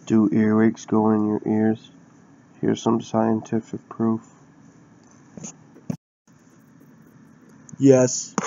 Do earwigs go in your ears? Here's some scientific proof. Yes.